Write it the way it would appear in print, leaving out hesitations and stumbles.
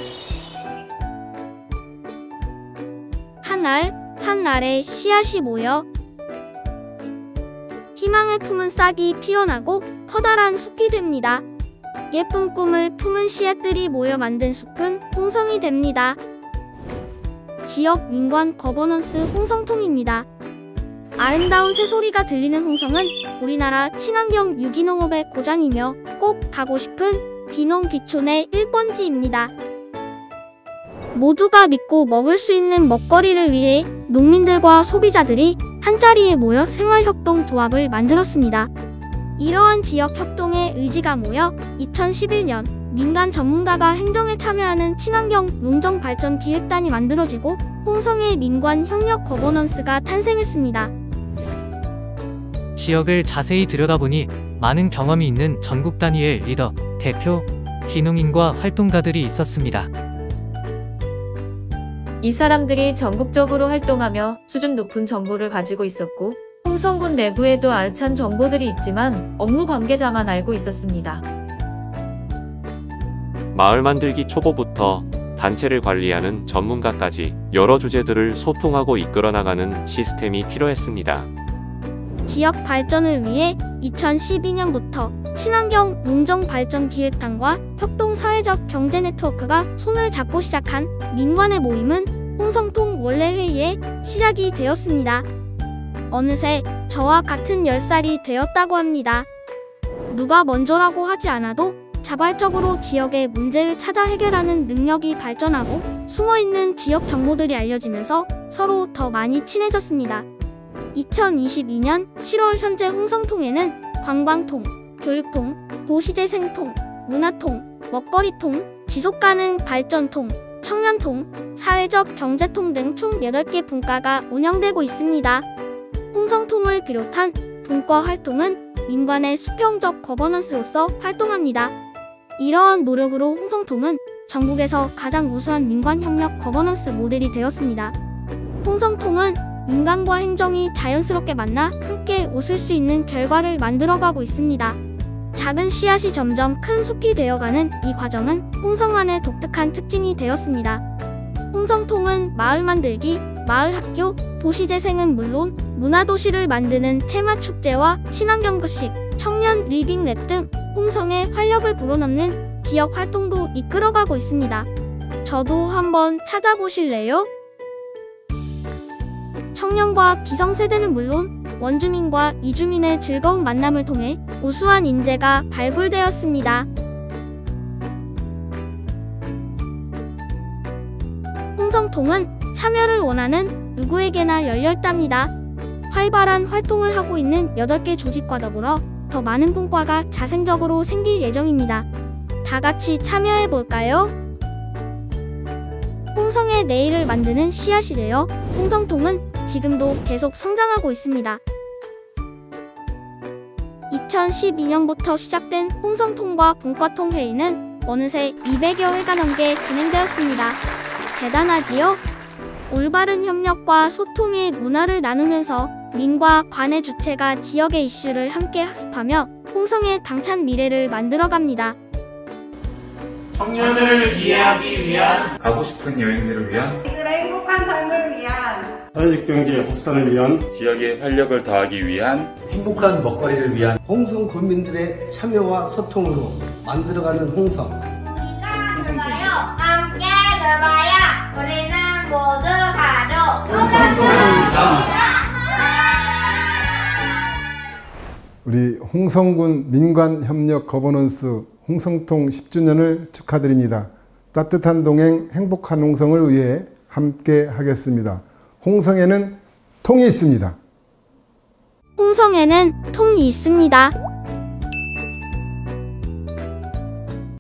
한알에 씨앗이 모여 희망을 품은 싹이 피어나고 커다란 숲이 됩니다. 예쁜 꿈을 품은 씨앗들이 모여 만든 숲은 홍성이 됩니다. 지역 민관 거버넌스 홍성통입니다. 아름다운 새소리가 들리는 홍성은 우리나라 친환경 유기농업의 고장이며 꼭 가고 싶은 귀농귀촌의 1번지입니다. 모두가 믿고 먹을 수 있는 먹거리를 위해 농민들과 소비자들이 한자리에 모여 생활협동 조합을 만들었습니다. 이러한 지역협동의 의지가 모여 2011년 민간 전문가가 행정에 참여하는 친환경 농정발전기획단이 만들어지고 홍성의 민관 협력 거버넌스가 탄생했습니다. 지역을 자세히 들여다보니 많은 경험이 있는 전국 단위의 리더, 대표, 귀농인과 활동가들이 있었습니다. 이 사람들이 전국적으로 활동하며 수준 높은 정보를 가지고 있었고 홍성군 내부에도 알찬 정보들이 있지만 업무 관계자만 알고 있었습니다. 마을 만들기 초보부터 단체를 관리하는 전문가까지 여러 주제들을 소통하고 이끌어나가는 시스템이 필요했습니다. 지역 발전을 위해 2012년부터 친환경 농정발전기획단과 협동사회적 경제 네트워크가 손을 잡고 시작한 민관의 모임은 홍성통 원래회의의 시작이 되었습니다. 어느새 저와 같은 10살이 되었다고 합니다. 누가 먼저라고 하지 않아도 자발적으로 지역의 문제를 찾아 해결하는 능력이 발전하고 숨어있는 지역 정보들이 알려지면서 서로 더 많이 친해졌습니다. 2022년 7월 현재 홍성통에는 관광통, 교육통, 도시재생통, 문화통, 먹거리통, 지속가능 발전통, 청년통, 사회적 경제통 등 총 8개 분과가 운영되고 있습니다. 홍성통을 비롯한 분과 활동은 민관의 수평적 거버넌스로서 활동합니다. 이러한 노력으로 홍성통은 전국에서 가장 우수한 민관협력 거버넌스 모델이 되었습니다. 홍성통은 민간과 행정이 자연스럽게 만나 함께 웃을 수 있는 결과를 만들어가고 있습니다. 작은 씨앗이 점점 큰 숲이 되어가는 이 과정은 홍성안의 독특한 특징이 되었습니다. 홍성통은 마을 만들기, 마을 학교, 도시재생은 물론 문화도시를 만드는 테마축제와 친환경급식, 청년 리빙랩 등 홍성의 활력을 불어넣는 지역 활동도 이끌어가고 있습니다. 저도 한번 찾아보실래요? 청년과 기성세대는 물론 원주민과 이주민의 즐거운 만남을 통해 우수한 인재가 발굴되었습니다. 홍성통은 참여를 원하는 누구에게나 열려있답니다. 활발한 활동을 하고 있는 8개 조직과 더불어 더 많은 분과가 자생적으로 생길 예정입니다. 다 같이 참여해볼까요? 홍성의 내일을 만드는 씨앗이 되어 홍성통은 지금도 계속 성장하고 있습니다. 2012년부터 시작된 홍성통과 분과통 회의는 어느새 200여 회가 넘게 진행되었습니다. 대단하지요? 올바른 협력과 소통의 문화를 나누면서 민과 관의 주체가 지역의 이슈를 함께 학습하며 홍성의 당찬 미래를 만들어갑니다. 청년을 이해하기 위한, 가고 싶은 여행지를 위한, 이들의 행복한 삶을 위한, 사회적경제 확산을 위한, 지역의 활력을 더하기 위한, 행복한 먹거리를 위한 홍성 군민들의 참여와 소통으로 만들어가는 홍성. 우리가 늙어요. 함께 늙어요. 우리는 모두 가족. 홍성통입니다. 우리 홍성군 민관협력 거버넌스 홍성통 10주년을 축하드립니다. 따뜻한 동행 행복한 홍성을 위해 함께 하겠습니다. 홍성에는 통이 있습니다. 홍성에는 통이 있습니다.